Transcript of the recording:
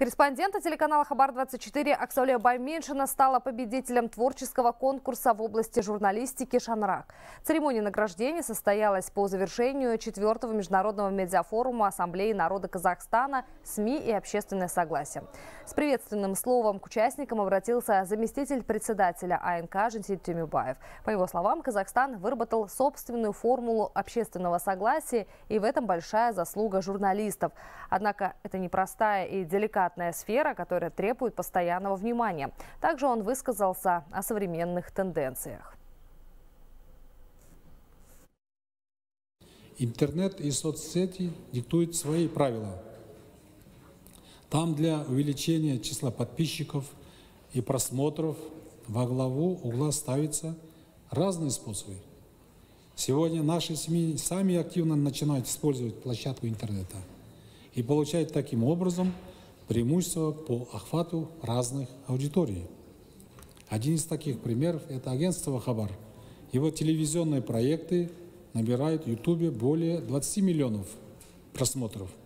Корреспондент телеканала Хабар-24 Аксауле Байменшина стала победителем творческого конкурса в области журналистики «Шанрак». Церемония награждения состоялась по завершению 4-го международного медиафорума Ассамблеи народа Казахстана «СМИ и общественное согласие». С приветственным словом к участникам обратился заместитель председателя АНК Жансейд Тюмюбаев. По его словам, Казахстан выработал собственную формулу общественного согласия, и в этом большая заслуга журналистов. Однако это непростая и деликатная сфера, которая требует постоянного внимания. Также он высказался о современных тенденциях. Интернет и соцсети диктуют свои правила. Там для увеличения числа подписчиков и просмотров во главу угла ставятся разные способы. Сегодня наши СМИ сами активно начинают использовать площадку интернета и получают таким образом преимущество по охвату разных аудиторий. Один из таких примеров – это агентство «Хабар». Его телевизионные проекты набирают в YouTube более 20 миллионов просмотров.